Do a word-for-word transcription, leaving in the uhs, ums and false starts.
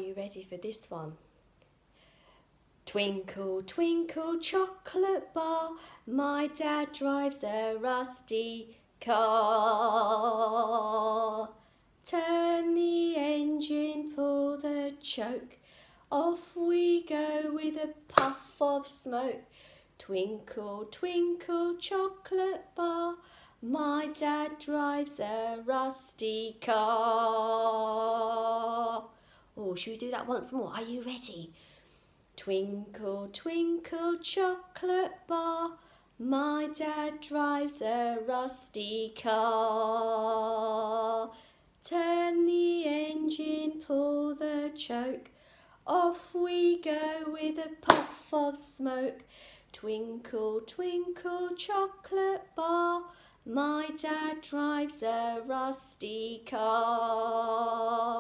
you ready for this one? Twinkle, twinkle, chocolate bar, my dad drives a rusty car. Turn the engine, pull the choke, off we go with a puff of smoke. Twinkle, twinkle, chocolate bar, my dad drives a rusty car. Oh, should we do that once more? Are you ready? Twinkle, twinkle, chocolate bar, my dad drives a rusty car. Turn the engine, pull the choke, off we go with a puff of smoke. Twinkle, twinkle, chocolate bar, my dad drives a rusty car.